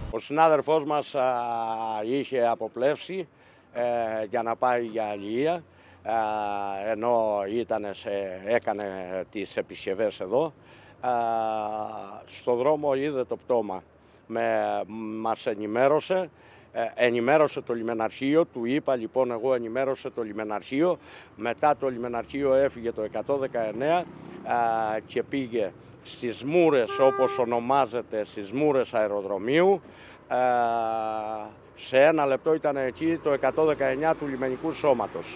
Ο συνάδελφός μας είχε αποπλεύσει για να πάει για αλληλεία, ενώ έκανε τις επισκευές εδώ. Στο δρόμο είδε το πτώμα. Μας ενημέρωσε το λιμεναρχείο, του είπα λοιπόν εγώ ενημέρωσε το λιμεναρχείο. Μετά το λιμεναρχείο έφυγε το 119 και πήγε στις Μούρες, όπως ονομάζεται, στις Μούρες αεροδρομίου. Σε ένα λεπτό ήταν εκεί το 119 του λιμενικού σώματος.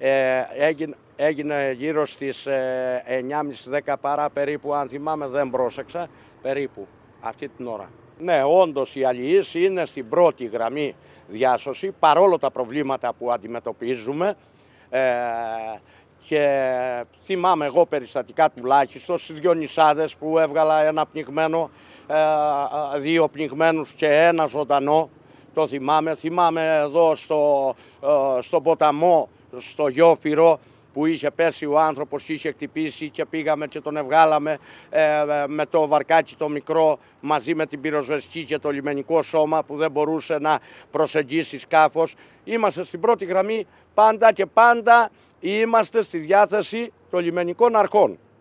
Έγινε γύρω στις 9.30-10 παρά περίπου, αν θυμάμαι, δεν πρόσεξα, περίπου αυτή την ώρα. Ναι, όντως οι αλληλείς είναι στην πρώτη γραμμή διάσωση, παρόλο τα προβλήματα που αντιμετωπίζουμε. Και θυμάμαι εγώ περιστατικά τουλάχιστον στις δυο νησάδες που έβγαλα ένα πνιγμένο, δύο πνιγμένους και ένα ζωντανό. Το θυμάμαι. Θυμάμαι εδώ στο ποταμό, στο Γιόφυρο, που είχε πέσει ο άνθρωπος, είχε χτυπήσει και πήγαμε και τον ευγάλαμε με το βαρκάκι το μικρό μαζί με την πυροσβεστική και το λιμενικό σώμα που δεν μπορούσε να προσεγγίσει σκάφος. Είμαστε στην πρώτη γραμμή πάντα και πάντα είμαστε στη διάθεση των λιμενικών αρχών.